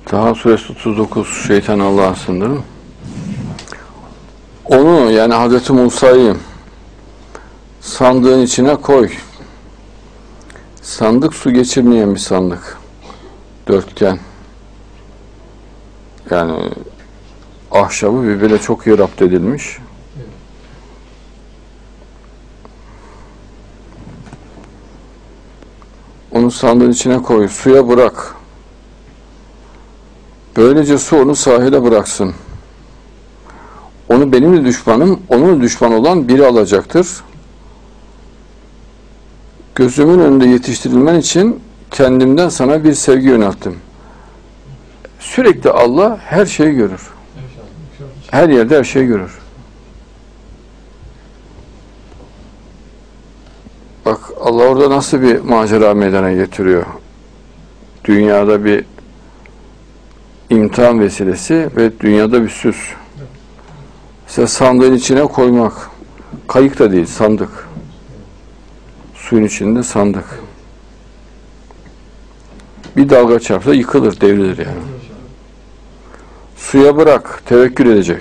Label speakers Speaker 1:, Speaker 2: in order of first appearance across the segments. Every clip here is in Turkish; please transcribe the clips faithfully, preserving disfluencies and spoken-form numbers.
Speaker 1: Taha suresi otuz dokuz, şeytan Allah'a sığınırım. Onu, yani Hazreti Musa'yı sandığın içine koy. Sandık su geçirmeyen bir sandık. Dörtgen. Yani ahşabı birbirine çok iyi rapt edilmiş. Onu sandığın içine koy. Suya bırak. Böylece su onu sahile bıraksın. Onu benim de düşmanım, onun düşman olan biri alacaktır. Gözümün önünde yetiştirilmen için kendimden sana bir sevgi yönelttim. Sürekli Allah her şeyi görür. Her yerde her şeyi görür. Bak Allah orada nasıl bir macera meydana getiriyor. Dünyada bir imtihan vesilesi ve dünyada bir süs. Mesela sandığın içine koymak. Kayık da değil, sandık. Suyun içinde sandık. Bir dalga çarpsa yıkılır, devrilir yani. Suya bırak, tevekkül edecek.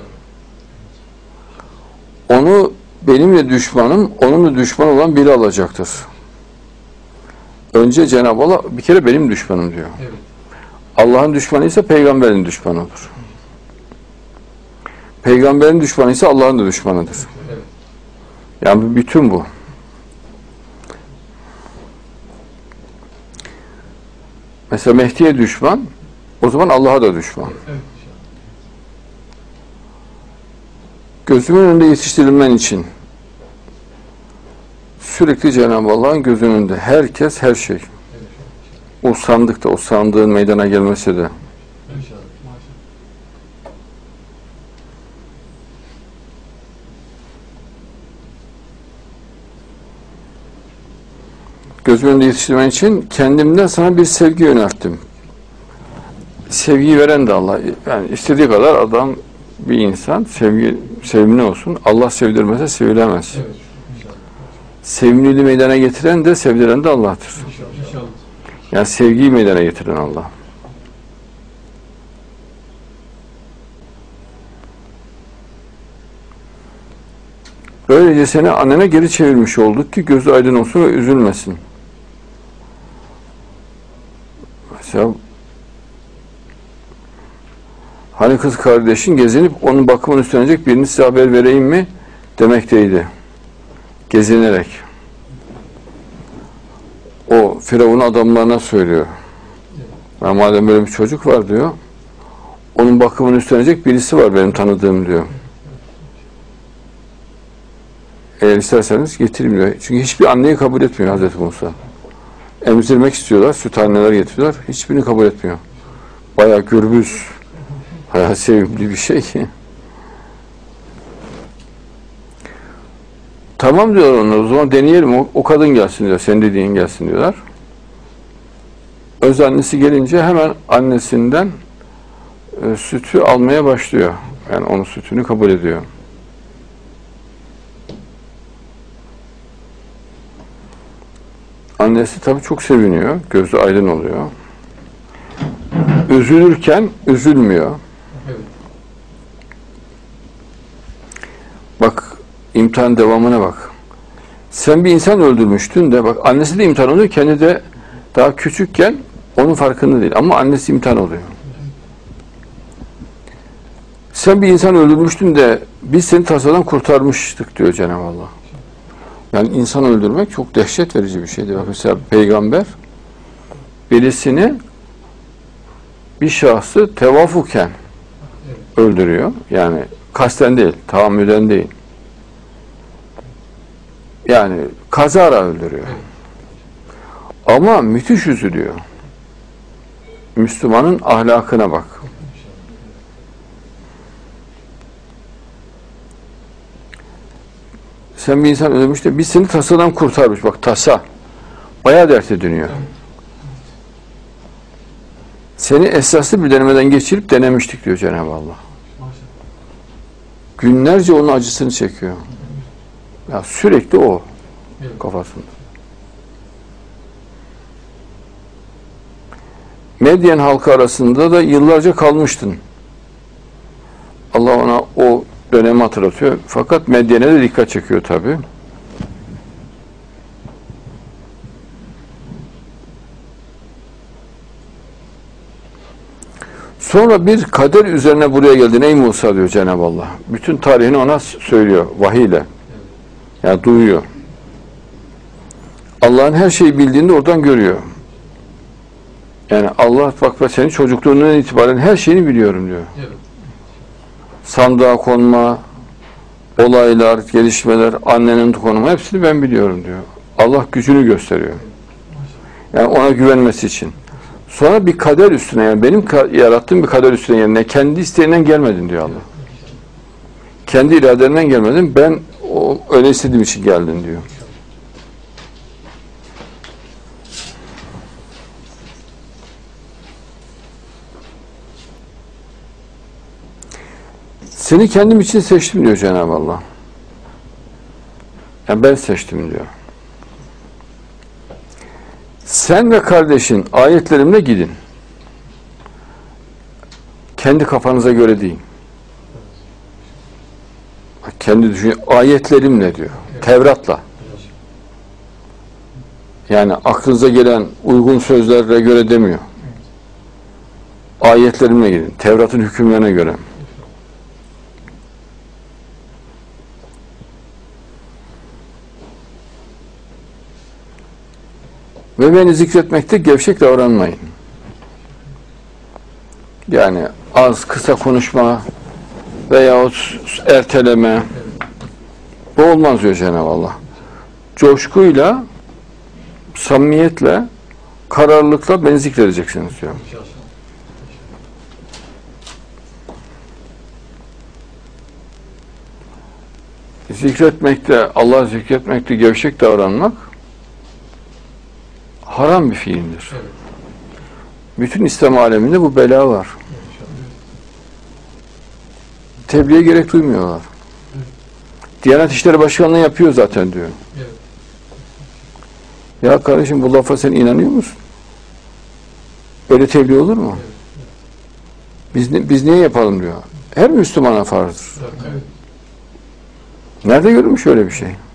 Speaker 1: Onu benimle düşmanım, onunla düşman olan biri alacaktır. Önce Cenab-ı Allah bir kere benim düşmanım diyor. Evet. Allah'ın düşmanı ise peygamberin düşmanı olur. Peygamberin düşmanı ise Allah'ın da düşmanıdır. Evet. Yani bütün bu. Mesela Mehdi'ye düşman, o zaman Allah'a da düşman. Evet. Gözümün önünde yetiştirilmen için sürekli Cenab-ı Allah'ın gözünün önünde. Herkes, her şey. O sandıkta, o sandığın meydana gelmesi de. Gözümün önünde yetiştirmen için kendimden sana bir sevgi yönelttim. Sevgiyi veren de Allah. Yani istediği kadar adam, bir insan sevgi, sevimli olsun. Allah sevdirmese sevilemez. Evet. Sevimliliği meydana getiren de sevdiren de Allah'tır. İnşallah. Yani sevgiyi meydana getiren Allah. Böylece seni annene geri çevirmiş olduk ki gözü aydın olsun ve üzülmesin. Mesela hani kız kardeşin gezinip onun bakımını üstlenecek birini size haber vereyim mi demekteydi. Gezinerek. O Firavun adamlarına söylüyor. Ben madem böyle bir çocuk var diyor, onun bakımını üstlenecek birisi var benim tanıdığım diyor. Eğer isterseniz getireyim diyor. Çünkü hiçbir anneyi kabul etmiyor Hazreti Musa. Emzirmek istiyorlar, süt anneler getiriyorlar. Hiçbirini kabul etmiyor. Bayağı gürbüz, bayağı sevimli bir şey ki. Tamam diyorlar onlar, o zaman deneyelim, o, o kadın gelsin diyor, senin dediğin gelsin diyorlar. Öz annesi gelince hemen annesinden e, sütü almaya başlıyor. Yani onun sütünü kabul ediyor. Annesi tabii çok seviniyor, gözü aydın oluyor. Üzülürken üzülmüyor. Evet. Bak, imtihan devamına bak. Sen bir insan öldürmüştün de, bak annesi de imtihan oluyor, kendi de daha küçükken onun farkında değil. Ama annesi imtihan oluyor. Sen bir insan öldürmüştün de biz seni tasadan kurtarmıştık diyor Cenab-ı Allah. Yani insan öldürmek çok dehşet verici bir şeydir. Bak mesela peygamber birisini, bir şahsı tevafuken öldürüyor. Yani kasten değil, tahammüden değil. Yani kazara öldürüyor. Ama müthiş üzülüyor. Müslümanın ahlakına bak. Sen bir insan öldürmüş de biz seni tasadan kurtarmış. Bak tasa. Bayağı dert ediniyor. Seni esaslı bir denemeden geçirip denemiştik diyor Cenab-ı Allah. Günlerce onun acısını çekiyor. Ya sürekli o kafasında. Medyen halkı arasında da yıllarca kalmıştın. Allah ona o dönemi hatırlatıyor. Fakat Medyen'e de dikkat çekiyor tabi. Sonra bir kader üzerine buraya geldin ey Musa diyor Cenab-ı Allah. Bütün tarihini ona söylüyor vahiyle. Yani duyuyor. Allah'ın her şeyi bildiğini oradan görüyor. Yani Allah bak ben senin çocukluğundan itibaren her şeyini biliyorum diyor. Evet. Sandığa konma, olaylar, gelişmeler, annenin konumu hepsini ben biliyorum diyor. Allah gücünü gösteriyor. Yani ona güvenmesi için. Sonra bir kader üstüne yani benim yarattığım bir kader üstüne yani kendi isteğinden gelmedin diyor Allah. Kendi iradenden gelmedin. Ben o, öyle istediğim için geldin diyor. Seni kendim için seçtim diyor Cenab-ı Allah. Yani ben seçtim diyor. Sen ve kardeşin ayetlerimle gidin. Kendi kafanıza göre değil. Kendi düşün, ayetlerimle diyor. Tevrat'la. Yani aklınıza gelen uygun sözlerle göre demiyor. Ayetlerimle gidin. Tevrat'ın hükümlerine göre. Ve beni zikretmekte gevşek davranmayın. Yani az, kısa konuşma veyahut erteleme bu olmaz diyor Cenab-ı Allah. Coşkuyla, samimiyetle, kararlılıkla beni zikredeceksiniz diyor. Zikretmekte, Allah zikretmekte gevşek davranmak haram bir fiildir. Evet. Bütün İslam aleminde bu bela var. Tebliğe gerek duymuyorlar. Evet. Diyanet İşleri Başkanlığı yapıyor zaten diyor. Evet. Ya kardeşim bu lafa sen inanıyor musun? Böyle tebliğ olur mu? Evet. Biz, biz niye yapalım diyor. Her Müslümana farzdır. Evet. Nerede görülmüş öyle bir şey?